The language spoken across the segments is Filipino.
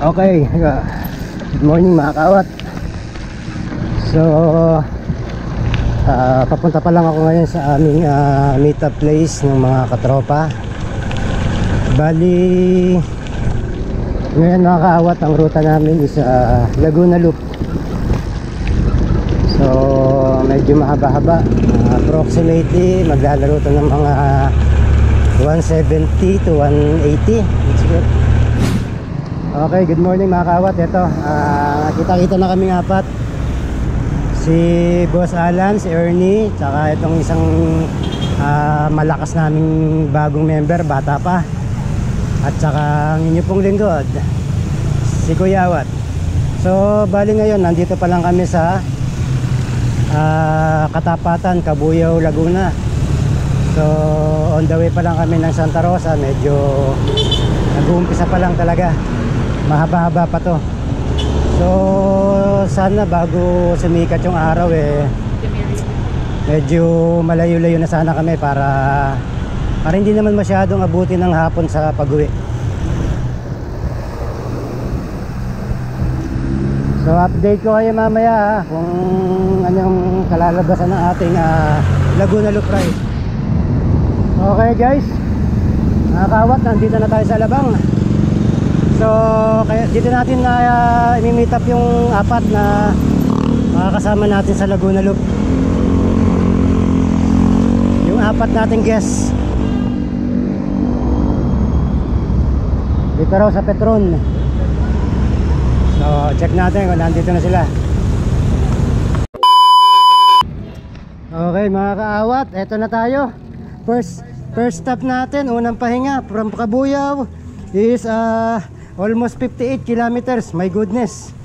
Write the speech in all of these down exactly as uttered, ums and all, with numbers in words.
Okay, uh, good morning mga kaawat. So uh, papunta pa lang ako ngayon sa aming uh, meet up place ng mga katropa. Bali ngayon mga kaawat, ang ruta namin is uh, Laguna Loop. So medyo mahaba-haba, uh, approximately maglalaro to ng mga one seventy to one eighty. Let's go. Okay, good morning mga kaawat. Ito, uh, kita-kita na kaming apat. Si Boss Alan, si Ernie, tsaka itong isang uh, malakas naming bagong member, bata pa. At tsaka ang inyo pong lingkod, si Kuya Awat. So, bali ngayon, nandito pa lang kami sa uh, Katapatan, Cabuyao, Laguna. So, on the way pa lang kami ng Santa Rosa. Medyo nag-uumpisa pa lang talaga. Mahaba-haba pa to. So sana bago sumikat yung araw eh, medyo malayo-layo na sana kami para para hindi naman masyadong abutin ng hapon sa pag-uwi. So update ko kayo mamaya ha, kung anong kalalabasan ng ating uh, Laguna Loop ride. Okay guys, mga kaawat, nandito na tayo sa Alabang. So kaya dito natin na uh, i-meet up yung apat na makakasama natin sa Laguna Loop. Yung apat nating guests dito raw sa Petron. So check natin kung nandito na sila. Okay mga kaawat, eto na tayo. First, first stop natin, unang pahinga from Cabuyao is uh, almost fifty-eight kilometers. My goodness.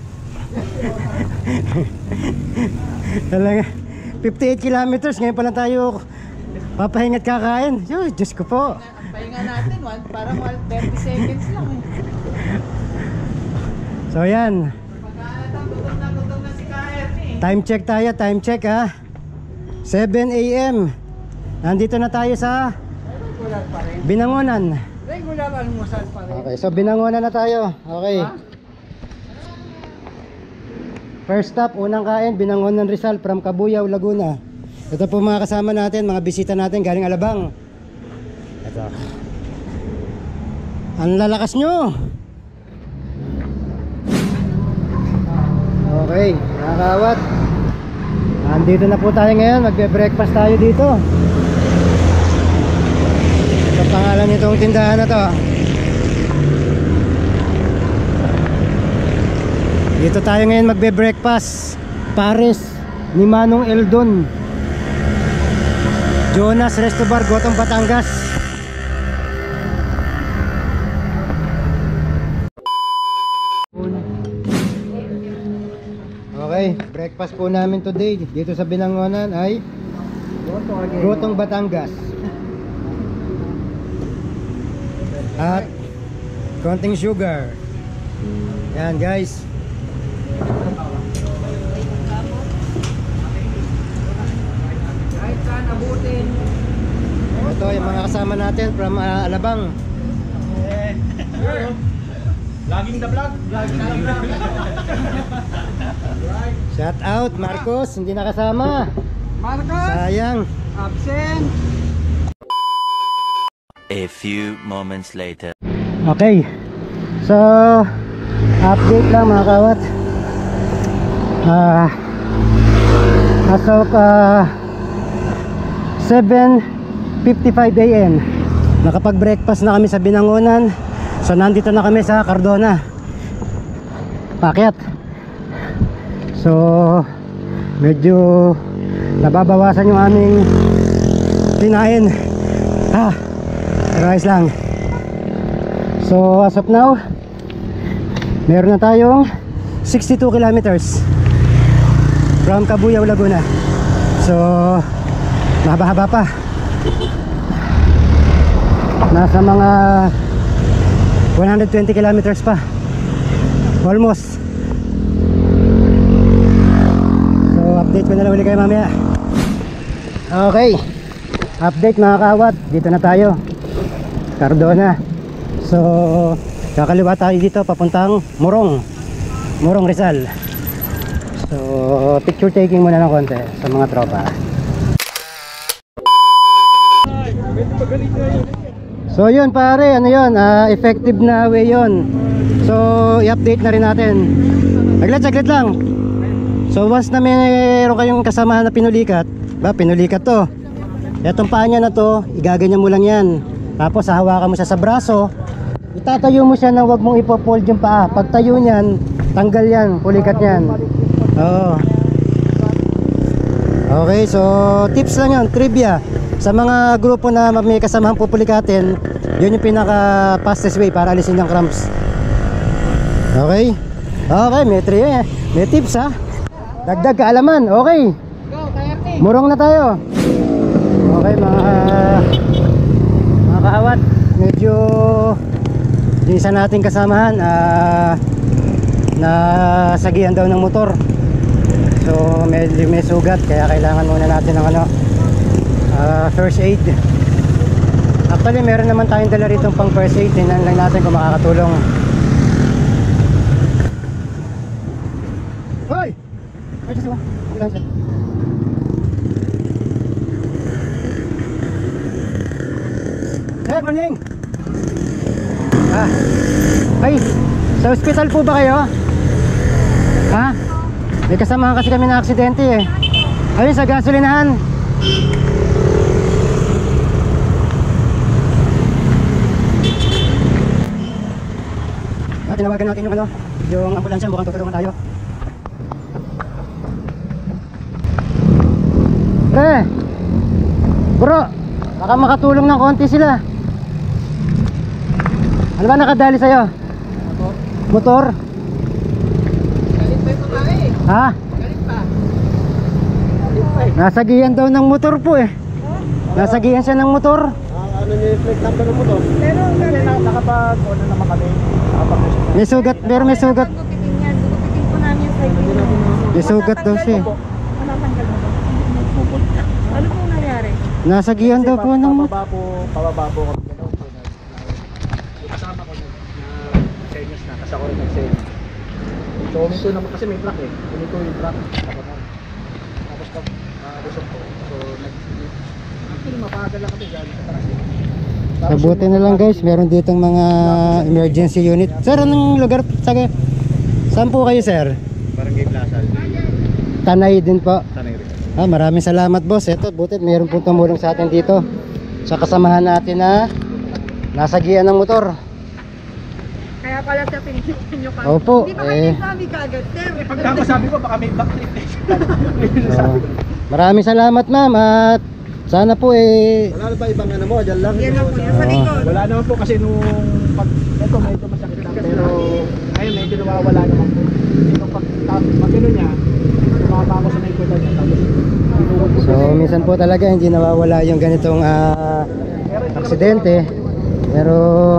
Talaga fifty-eight kilometers. Ngayon pa lang tayo papahinga at kakain. Yo, Diyos ko po. Pahinga natin one, parang thirty seconds lang eh. So yan, Gutom na gutom na si Kaer eh. time check tayo. Time check ha, seven A M Nandito na tayo sa Regular pa rin. Binangonan. Regular almusal pa rin. Okay, so Binangonan na tayo. Okay. First stop, unang kain, Binangonan Rizal from Cabuyao, Laguna. Ito po mga kasama natin, mga bisita natin galing Alabang. Ito. Ang lalakas nyo. Okay, mga kaawat, andito na po tayo ngayon. Magbe-breakfast tayo dito. Ito pangalan nitong tindahan na to. Dito tayo ngayon magbe-breakfast. Pares ni Manong Eldon, Jonas Resto Bar, Gotong, Batangas. Okay, breakfast po namin today dito sa Binangonan ay Gotong, Batangas. At konting sugar. Yan guys. Kahit saan abutin. Ito yung mga kasama natin from uh, Alabang. Laging the vlog. Laging the vlog. Shout out Marcos, hindi nakasama. Marcos, Sayang. absent. A few moments later. Okay. So update lang mga kawat. Ah, uh, as of uh, seven fifty-five A M nakapag-breakfast na kami sa Binangonan. So nandito na kami sa Cardona. Pakyat. So medyo nababawasan yung aming kinain. Ah, pero ayos lang. So as of now, meron na tayong sixty-two kilometers from Cabuyao, Laguna. So mahaba-haba pa. Nasa mga one hundred twenty kilometers pa. Almost. So update ko na lang ulit kayo mamaya. Okay, update mga kaawat. Dito na tayo, Cardona. So Kakaliwa tayo dito papuntang Morong. Morong Rizal. So, picture taking muna ng konti sa mga tropa. So yun pare, ano yun, uh, effective na way yun. So i-update na rin natin. Saglit, saglit lang. So once na mayroon kayong kasama na pinulikat, ba, pinulikat to, etong paa niya na to, igaganyan mo lang yan. Tapos hahawakan mo siya sa braso, itatayo mo siya na wag mong ipofold yung paa. Pag tayo niyan, tanggal yan, pulikat yan. Oo. Okay, so tips lang yun, trivia. Sa mga grupo na may kasamahang pupulikatin, yun yung pinaka fastest way para alisin yung cramps. Okay? Okay, may tri- may tips ha. Dagdag kaalaman, okay. Go, Kayate. Murong na tayo. Okay mga mga kahawat, medyo yung isa nating kasamahan uh, na sagihan daw ng motor. So medyo may sugat, kaya kailangan muna natin ng ano, Uh, first aid. Actually meron naman tayong dala rito pang first aid. Tingnan lang natin kung makakatulong. Hoy! Ay, siya siya. Ilan siya? Hey, morning! Ah. Ay, sa hospital po ba kayo? Ha? May kasamahan kasi kami na aksidente eh. Ayun sa gasolinahan. Tinawagan natin yung ano, yung ambulansya, mukhang tutulungan tayo. Eh, bro, baka makatulong ng konti sila. Ano ba nakadali sa'yo? Motor. Motor? Galit pa yung babae. Ha? Galit pa. Nasagihan daw ng motor po eh. Nasagihan siya ng motor. Ah, ano niya yung plate number ng motor? Pero galit. Nakapag-on na naman kami. Nakapag-on. May sugat, pero may sugat. Gugupitin yan. Gugupitin po namin yung side view. May sugat daw siya eh. Matatanggal mo ba? Ano po nangyari? Nasagihan daw po ng motor. Pababa po, pababa po kami. Gano'n po. Yung kasama ko na senyos na, kasi ako rin nag-senyos. So, uminto naman kasi may truck eh. Uminto yung truck. Tapos pag nakabusok ko. So, actually mapagal lang kami galing sa taras eh. Mabuti na lang guys, meron ditong mga emergency unit. Sir, anong lugar? Saga, saan po kayo sir? Barangay Plaza. Tanay din po. Tanay rin. Ah, maraming salamat boss. Ito, buti meron pong tumulong sa atin dito. Sa kasamahan natin na nasagihan ng motor. Kaya pala siya pinigyan nyo kami. Opo, Hindi pa eh. kayo sabi kagad, sir. Pagka sabi ko baka may backtrip eh. So, maraming salamat ma'am at sana po eh. Wala na ba ibang ano mo? Diyan lang. Yan lang po yan. Sa Oo. likod. Wala naman po kasi nung pag ito medyo masakit lang pero ngayon medyo nawawala naman po. Nung pag pag ano niya, tumama ako sa naikutan niya tapos tinuod ko. So minsan po talaga hindi nawawala yung ganitong ah, aksidente. Pero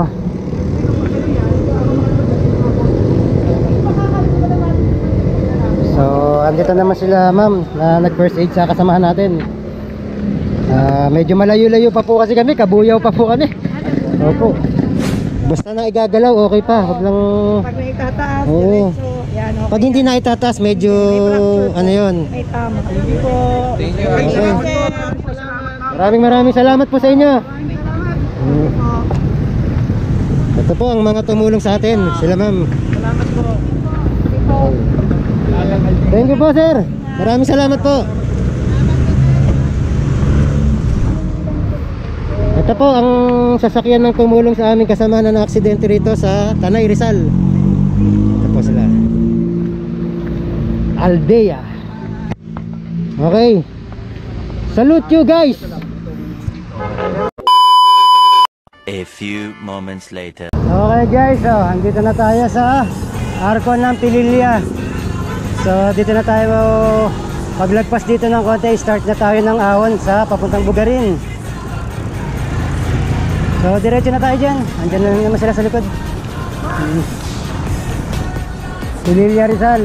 so andito naman sila ma'am na nag first aid sa kasamahan natin. Ah, medyo malayo-layo pa po kasi kami, kabuyaw pa po kami. Opo. Basta na igagalaw, okay pa. Huwag lang. Pag may itataas, Oo. diretso. Yan, okay. Pag hindi na itataas, medyo ano yun. May tama. Hindi po. Okay. Maraming maraming salamat po sa inyo. Mm. Ito po ang mga tumulong sa atin. Sila ma'am. Salamat po. Thank you po sir. Maraming salamat po. Ito po ang sasakyan ng tumulong sa aming kasama na na-aksidente rito sa Tanay Rizal. Ito po sila. Aldea. Okay. Salute you guys. A few moments later. Okay guys, so andito na tayo sa Arco ng Pililya. So dito na tayo paglagpas dito ng konti, start na tayo ng ahon sa papuntang Bugarin. So diretso na tayo dyan. Andyan na naman sila sa likod. hmm. Pililya Rizal.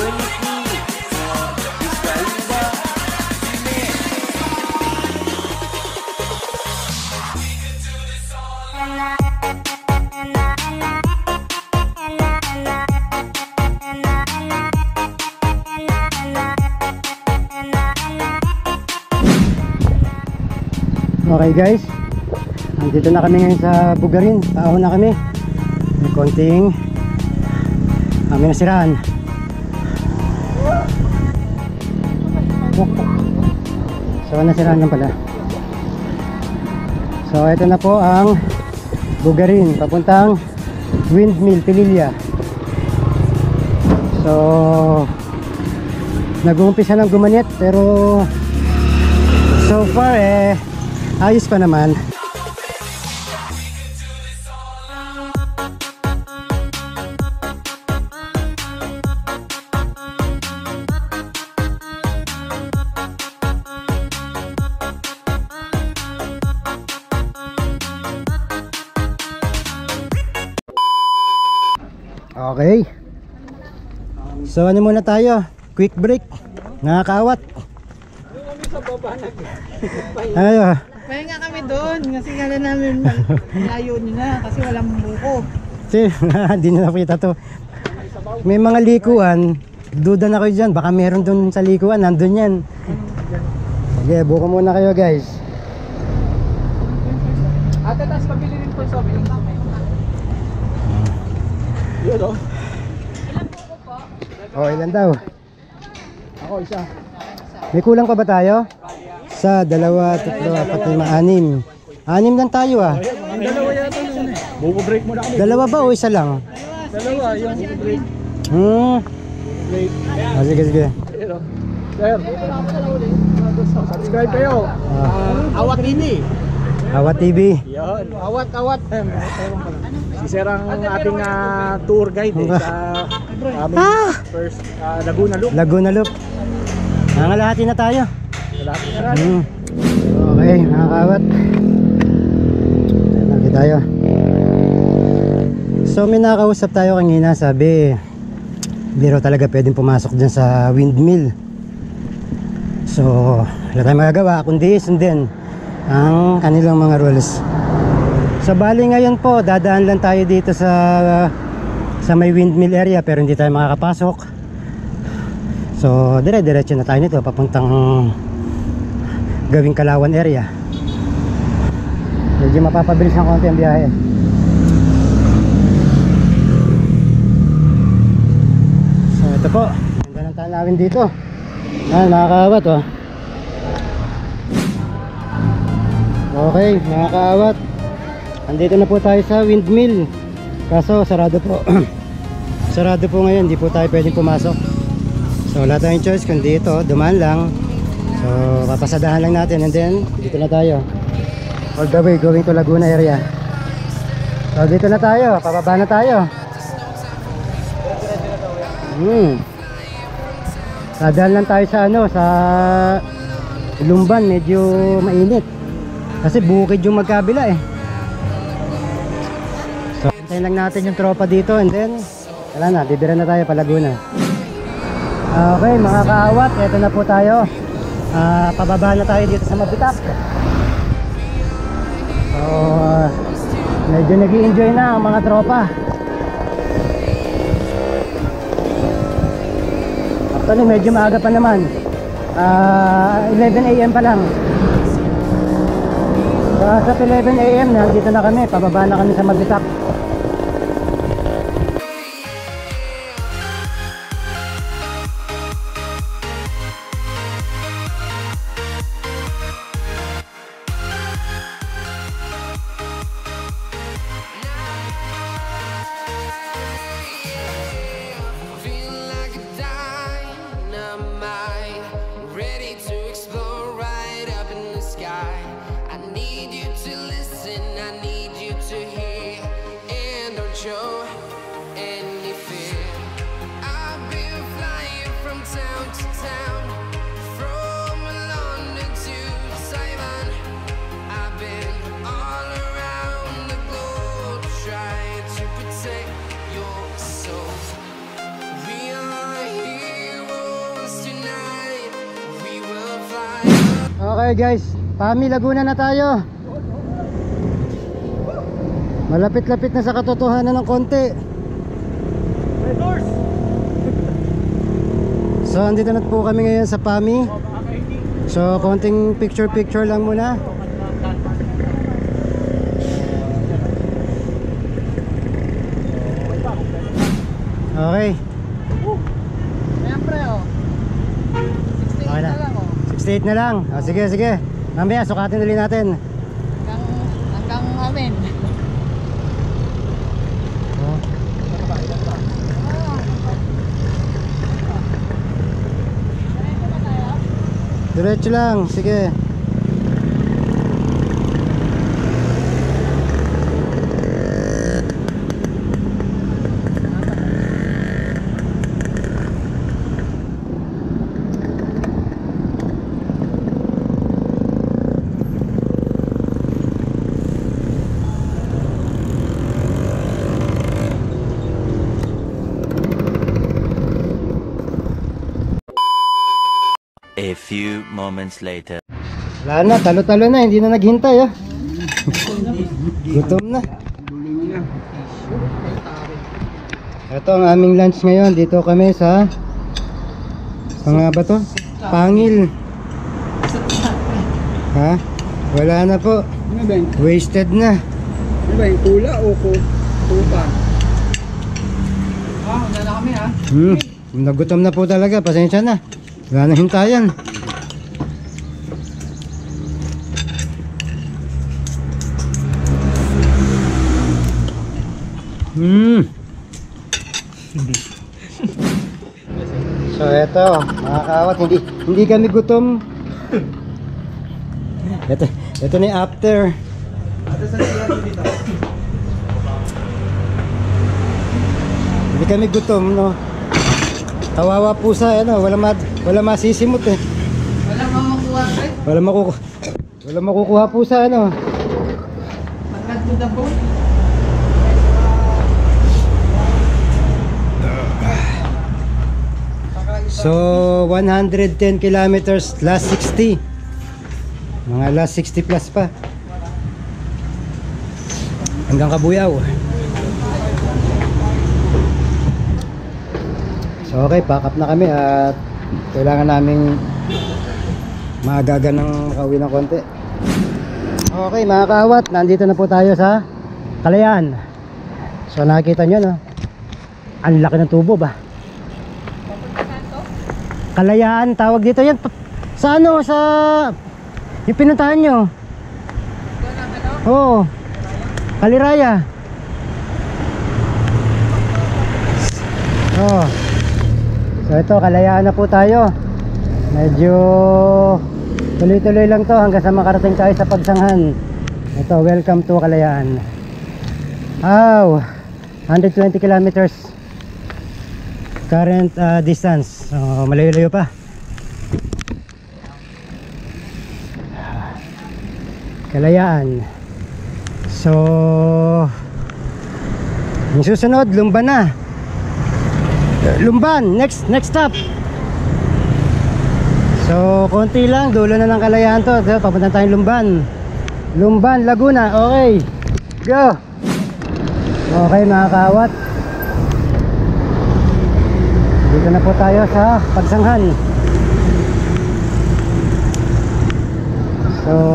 Okay guys, andito na kami ngayon sa Bugarin. Paahon na kami. May konting kami nasiraan. So nasiraan lang pala. So ito na po ang Bugarin papuntang Windmill, Pililla. So nag-uumpisa ng gumanit pero so far eh ayos pa naman. Okay. So ano muna tayo? Quick break. Nakakaawat. Ayo. Pahinga kami doon kasi kala namin layo nyo na kasi walang buko. See, hindi na nakita to. May mga likuan. Duda na kayo dyan. Baka meron doon sa likuan. Nandun yan. Okay, buko muna kayo guys. Ate, tas pabili rin po sa bilang. Yun o. Ilang buko po? Oh, ilan daw? Ako isa. May kulang pa ba tayo? Sa dalawa, tatlo, apat, lima, anim. Anim lang tayo ah. Ang dalawa yata nun eh. Bubo-break mo na kami. Dalawa ba o isa lang? Dalawa, yung bubo-break. Hmm. Break. Oh, sige, sige. Ayun o. Sir, subscribe kayo. Ah, Awat T V. Awat T V. Yan. Awat, awat. Si Sir ang ating ah, tour guide eh, sa aming first ah, Laguna Loop. Laguna Loop. Nangalahati na tayo. Malapit na rin. Hmm. Okay, mga kawat. Lagi tayo. So may nakausap tayo kanina, sabi biro talaga pwedeng pumasok dyan sa windmill. So wala tayong magagawa kundi sundin ang kanilang mga rules. So bali ngayon po dadaan lang tayo dito sa sa may windmill area pero hindi tayo makakapasok. So dire-diretso na tayo nito papuntang gawing Kalawan area. Medyo mapapabilis ng konti ang biyahe. So ito po, ganda ng tanawin dito. Ah, nakakaawat oh. Okay, nakakaawat. Andito na po tayo sa windmill. Kaso sarado po. Sarado po ngayon, hindi po tayo pwedeng pumasok. So wala tayong choice kundi ito, dumaan lang. So papasadahan lang natin and then dito na tayo. All the way going to Laguna area. So dito na tayo, pababa na tayo. Hmm. Sadaan lang tayo sa ano, sa Lumban, medyo mainit. Kasi bukid yung magkabila eh. So hintayin lang natin yung tropa dito and then wala na, bibira na tayo pa Laguna. Okay mga kaawat, eto na po tayo. Uh, pababa na tayo dito sa Mabitak. So uh, medyo nag-i-enjoy na ang mga tropa. Actually medyo maaga pa naman, uh, eleven A M pa lang. So sa eleven A M nandito na kami, pababa na kami sa Mabitak. Okay guys, Pami Laguna na tayo. Malapit-lapit na sa katotohanan ng konti. So andito na po kami ngayon sa Pami. So konting picture-picture lang muna. Okay. Siyempre oh. sixty-eight Okay na. na lang oh. sixty-eight na lang. O, sige, sige. Mamaya, sukatin ulit natin. Hanggang, hanggang amin. Oh. Diretso lang, sige. A few moments later. Wala na, talo-talo na, hindi na naghintay ah. Gutom na. Ito ang aming lunch ngayon. Dito kami sa mga ba to? Pangil. Ha? Wala na po. Ano ba yung, Wasted na. ano ba yung tula o kupa? Ah, wala na kami ha. Hmm, nagutom na po talaga. Pasensya na. Wala na hintayan. Hmm. So eto, mga kaawat, hindi hindi kami gutom. Ito, ito na yung after. Hindi kami gutom, no. Kawawa pusa, ano, wala ma wala masisimot eh. Wala mo makuha eh. Wala makukuha. Wala makukuha pusa, ano. Magkat to the bone. So one hundred ten kilometers, last sixty. Mga last sixty plus pa. Hanggang Kabuyaw. So okay, pack up na kami at kailangan naming maagaga ng makauwi ng konti. Okay mga kaawat, nandito na po tayo sa Kalayaan. So nakikita nyo, no, ang laki ng tubo ba? Kalayaan tawag dito yan. Sa ano, sa yung pinuntahan nyo? Oo, Kaliraya. Oh. So ito, Kalayaan na po tayo. Medyo tuloy-tuloy lang to hanggang sa makarating tayo sa Pagsanghan. Ito, welcome to Kalayaan. Wow, one hundred twenty kilometers current uh, distance. So malayo-layo pa. Kalayaan. So yung susunod, Lumban na. Lumban, next next stop. So konti lang, dulo na ng Kalayaan to. So, papunta tayong Lumban. Lumban, Laguna. Okay, go. Okay mga kaawat, dito na po tayo sa Pagsanghan. So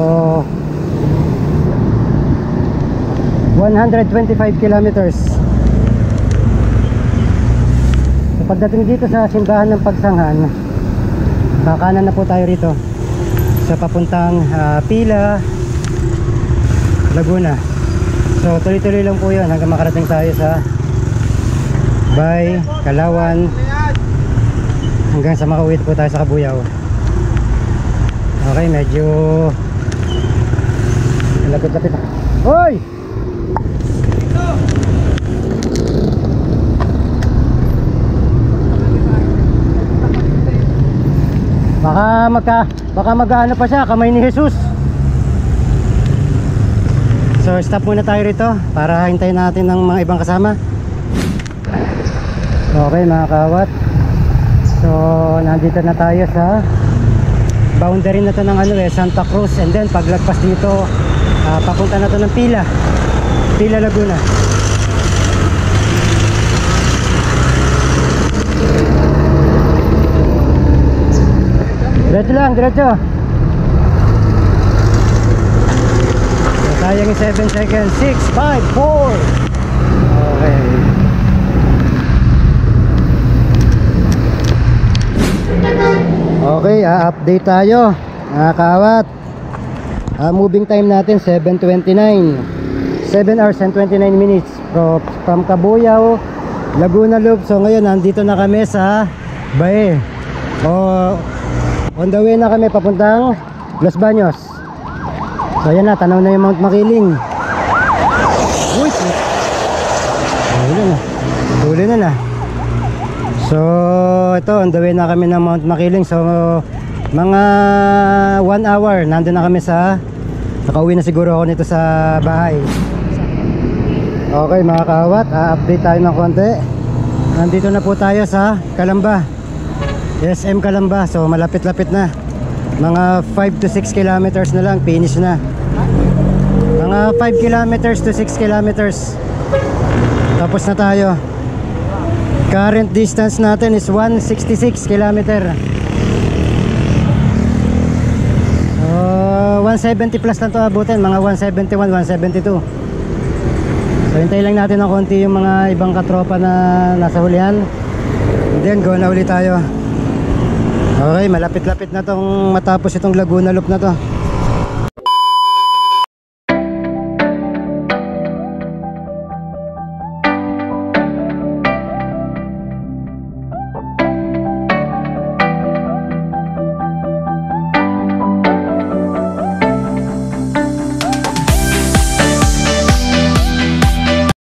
one hundred twenty-five kilometers. So pagdating dito sa simbahan ng Pagsanghan, kakanan na po tayo rito sa papuntang uh, Pila, Laguna. So tuloy-tuloy lang po yun hanggang makarating tayo sa Bay, Kalawan, hanggang sa makauwi po tayo sa Kabuyaw. Okay, medyo lapit-lapit. Hoy! Baka magka baka mag-aano pa siya, kamay ni Jesus. So stop muna tayo rito para hintayin natin ng mga ibang kasama. Okay mga kawat, so nandito na tayo sa boundary na to ng ano eh, Santa Cruz, and then paglagpas dito ah, papunta na to ng Pila Pila Laguna. Diretso lang, diretso. So, sayang yung seven seconds. Six, five, four. Okay. Okay, uh, update tayo mga kaawat. uh, Moving time natin seven twenty-nine, seven hours and twenty-nine minutes from, from Cabuyao, Laguna Loop. So ngayon nandito na kami sa Bae. O, on the way na kami papuntang Los Baños. So ayan na, tanaw na yung Mount Makiling. Uy, huli na, huli na na. So ito, on the way na kami ng Mount Makiling. So mga one hour nandun na kami sa, nakauwi na siguro ako nito sa bahay. Okay mga kaawat, uh, update tayo ng konti. Nandito na po tayo sa Calamba, S M Calamba. So malapit-lapit na, mga five to six kilometers na lang, finish na. Mga five kilometers to six kilometers, tapos na tayo. Current distance natin is one sixty-six kilometer. uh, one seventy plus lang to abutin, mga one seventy-one, one seventy-two. So hintay lang natin ng konti yung mga ibang katropa na nasa hulihan, and then go na ulit tayo. Okay, malapit-lapit na tong matapos itong Laguna Loop na to.